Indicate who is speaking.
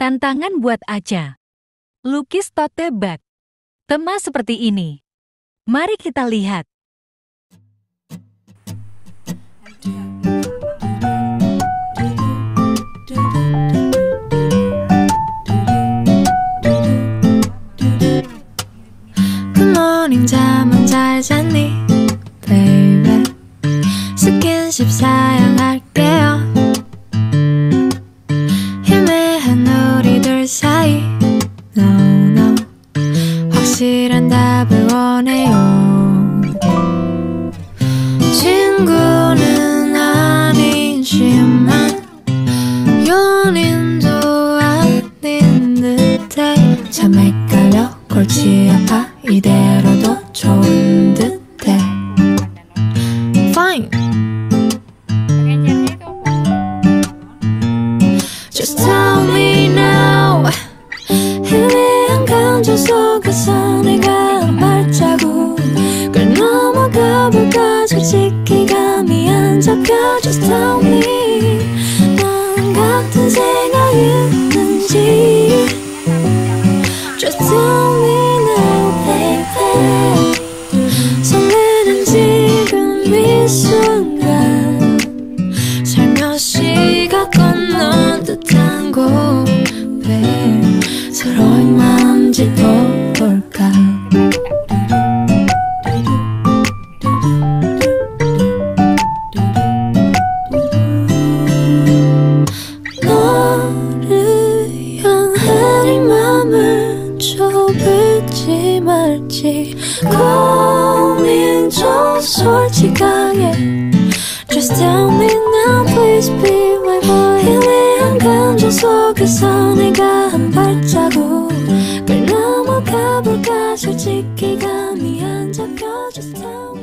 Speaker 1: Tantangan buat Aca. Lukis tote bag. Tema seperti ini. Mari kita lihat.
Speaker 2: Good morning, 잠은 잘 잤니, baby? 스킨십 사양할게요. 희미한 우리들 사이, no, no. 확실한 답을 원해요. 친구는 아니지만 연인도 아닌 듯해. 참 헷갈려 골치 아파 이대로도 좋은 듯해. Fine. Just tell me now. 희미한 감정 속에서 내가 한 발자국을 넘어가 볼까. 솔직히 감이 안 잡혀. Just tell me. 난 같은 생각 있는지. Just tell me now, baby. 설레는 지금 이 순간 살며시가 건넌 듯한 고백. 서로의 마음 짚어볼까. 너를 향한 이 맘을 좁을지 말지 고민 좀 솔직하게. Just tell me now, please be my boy. 희미한 감정 속에서 내가 한 발자국을 넘어가 볼까. 솔직히 감이 안 잡혀. Just tell me.